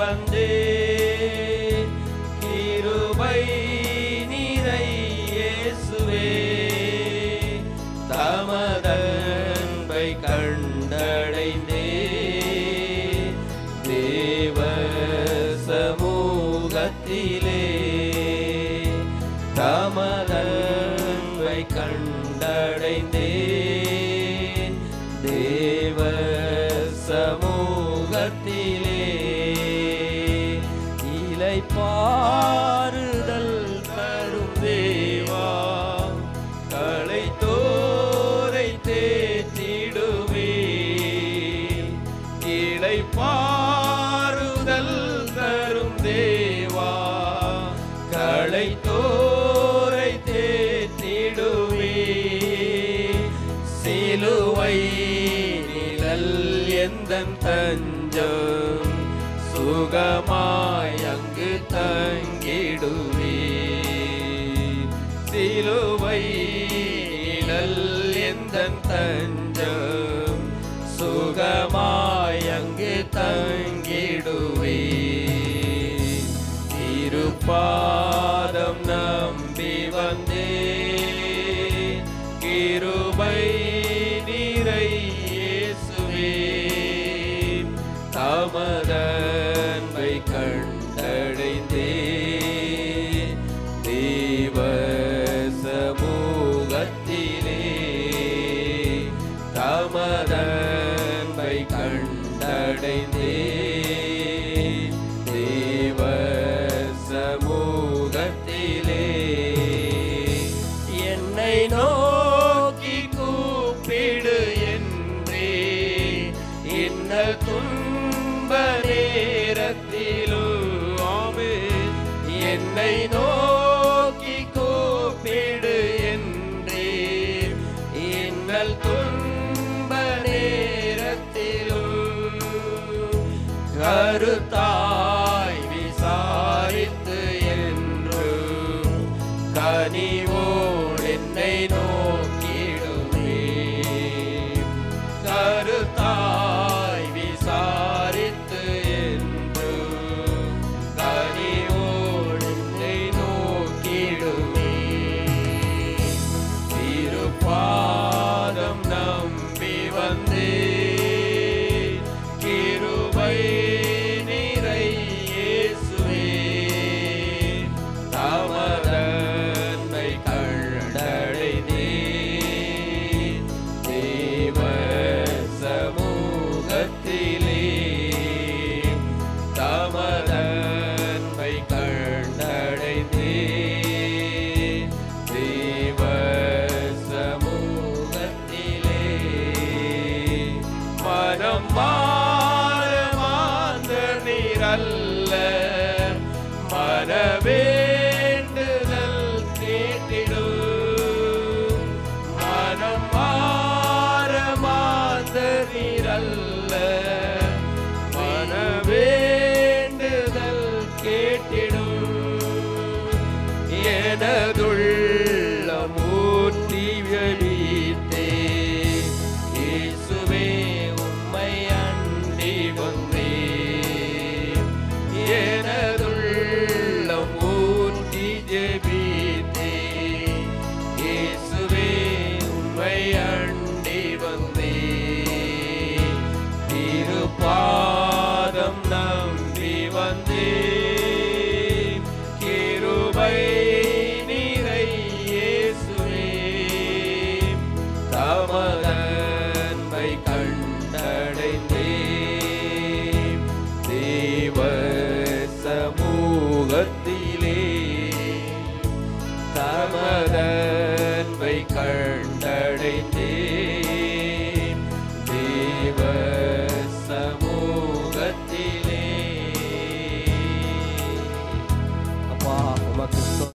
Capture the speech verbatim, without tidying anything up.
வந்தே கிருபை நிறை இயேசுவே தமதன்பை கண்டடைந்தே தேவ சமூகத்திலே தமதன்பை கண்டடைந்தே தேவ சமூகத்திலே இளைப்பாறுதல் தரும் தேவா களைத்தோரை தேற்றிடுவே இளைப்பாறுதல் தரும் தேவா களைத்தோரை தேற்றிடுவே சிலுவை நிழல் எந்தன் தஞ்சம் சுகமாய் அங்கு தங்கிடுவே சிலுவை நிழல் எந்தன் தஞ்சம் சுகமாய் அங்கு தங்கிடுவே திருப்பாதம் நம்பி வந்தே கிருபை நிறை இயேசுவே தமதன்பை கண்டடைந்தே தேவ சமூகத்திலே தமதன்பை கண்டடைந்தே தேவ சமூகத்திலே என்னை நோக்கி கூப்பிடு என்றே இன்னல் துன்ப நேரத்திலும் ஆமே என்னை நோக்கி கூப்பிடு என்றே இன்னல் துன்ப நேரத்திலும் கருத்தாய் விசாரித்து என்றும் கனிவோடு என்னை நோக்கிடுமே கருத்தாய் விசாரித்து என்றும் கனிவோடு என்னை நோக்கிடுமே திருப்பாதம் நம்பி வந்தே கிருபை நிறை இயேசுவே தமதன்பை கண்டடைந்தே தேவ சமூகத்திலே தமதன்பை கண்டடைந்தே தேவ சமூகத்திலே மனம் மாற மாந்த நீரல்ல மனவேண்டுதல் கேட்டிடும் மனம் மாற மாந்த நீரல்ல